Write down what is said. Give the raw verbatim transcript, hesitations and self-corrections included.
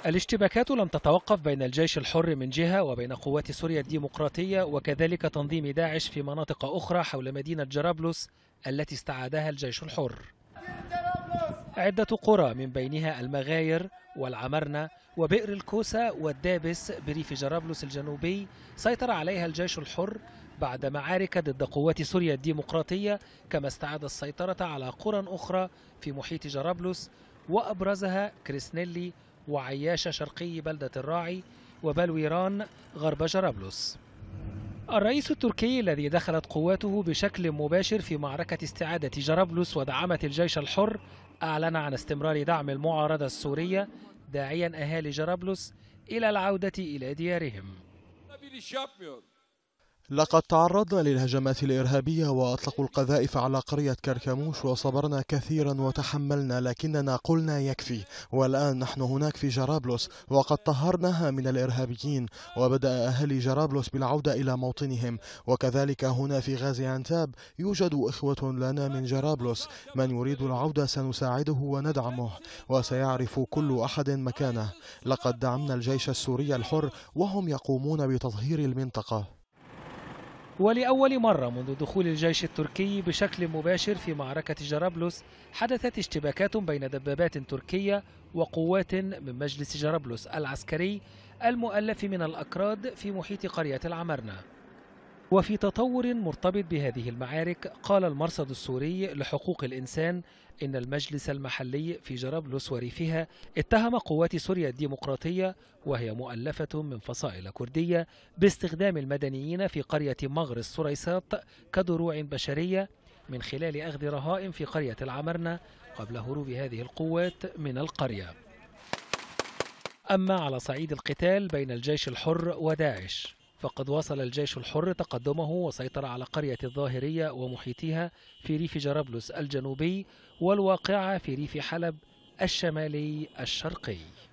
الاشتباكات لم تتوقف بين الجيش الحر من جهة وبين قوات سوريا الديمقراطية وكذلك تنظيم داعش في مناطق أخرى حول مدينة جرابلس التي استعادها الجيش الحر. عدة قرى من بينها المغاير والعمرنة وبئر الكوسة والدابس بريف جرابلس الجنوبي سيطر عليها الجيش الحر بعد معارك ضد قوات سوريا الديمقراطية، كما استعاد السيطرة على قرى أخرى في محيط جرابلس وأبرزها كريسنيلي وعياش شرقي بلدة الراعي وبلويران غرب جرابلس. الرئيس التركي الذي دخلت قواته بشكل مباشر في معركة استعادة جرابلس ودعمت الجيش الحر أعلن عن استمرار دعم المعارضة السورية، داعيا أهالي جرابلس إلى العودة إلى ديارهم. لقد تعرضنا للهجمات الإرهابية وأطلقوا القذائف على قرية كركموش وصبرنا كثيرا وتحملنا، لكننا قلنا يكفي، والآن نحن هناك في جرابلس وقد طهرناها من الإرهابيين، وبدأ أهالي جرابلس بالعودة إلى موطنهم. وكذلك هنا في غازي عنتاب يوجد إخوة لنا من جرابلس، من يريد العودة سنساعده وندعمه وسيعرف كل أحد مكانه. لقد دعمنا الجيش السوري الحر وهم يقومون بتطهير المنطقة. ولأول مرة منذ دخول الجيش التركي بشكل مباشر في معركة جرابلس حدثت اشتباكات بين دبابات تركية وقوات من مجلس جرابلس العسكري المؤلف من الأكراد في محيط قرية العمرنة. وفي تطور مرتبط بهذه المعارك، قال المرصد السوري لحقوق الإنسان إن المجلس المحلي في جرابلس وريفها اتهم قوات سوريا الديمقراطية وهي مؤلفة من فصائل كردية باستخدام المدنيين في قرية مغر السريسات كدروع بشرية من خلال أخذ رهائن في قرية العمرنة قبل هروب هذه القوات من القرية. أما على صعيد القتال بين الجيش الحر وداعش، فقد واصل الجيش الحر تقدمه وسيطر على قرية الظاهرية ومحيطها في ريف جرابلس الجنوبي والواقعة في ريف حلب الشمالي الشرقي.